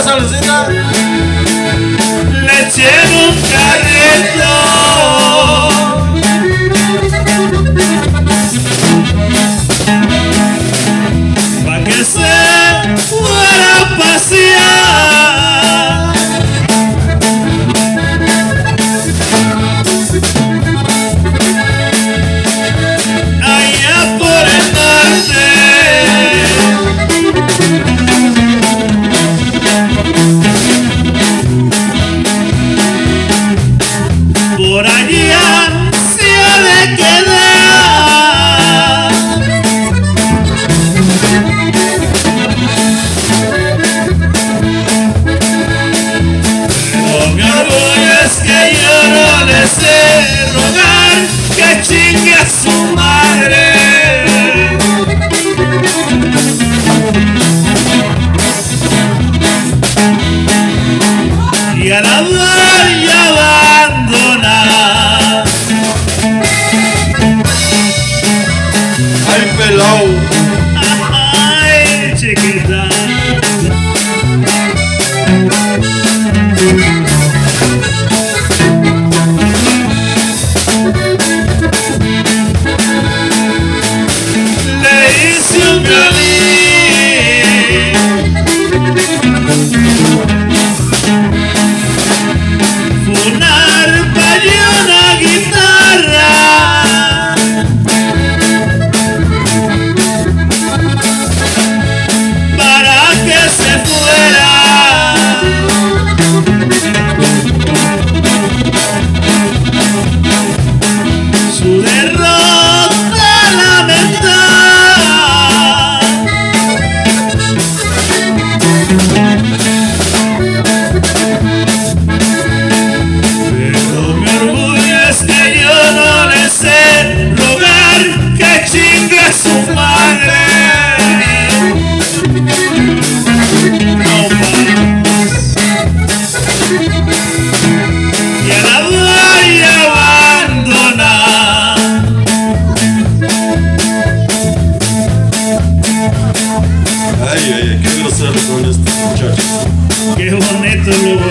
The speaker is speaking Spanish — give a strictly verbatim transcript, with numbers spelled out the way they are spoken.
Salucita. Le eché un carrito pa' que se fuera a pasear. Allá por el norte, por allá se ha de quedar. Pero mi orgullo es que yo no le sé rogar que chingue a su madre. Y a la dar y abandonar. Ay, pelao. Ay, chiquita. Le hice un violín, una arpa y una guitarra, para que se fuera. Su derrota lamentar. Pero mi orgullo es que yo no le sé rogar que chingue a su madre. No más. Y a la voy a abandonar. Ay, ay, ay, qué grosero son estos muchachos. Qué bonito lo